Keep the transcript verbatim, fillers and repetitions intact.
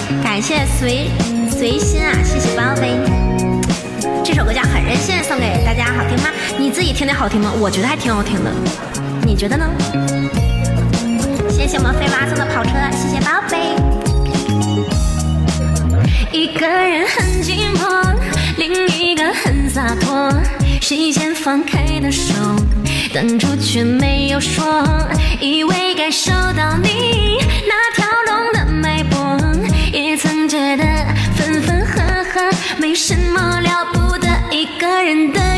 感谢随随心啊，谢谢宝贝。这首歌叫《很任性》，送给大家，好听吗？你自己听的好听吗？我觉得还挺好听的，你觉得呢？谢谢我们飞娃送的跑车，谢谢宝贝。一个人很寂寞，另一个很洒脱，谁先放开的手，等住却没有说，以为感受到你那跳动的脉搏，也曾觉得分分合合没什么了不得，一个人的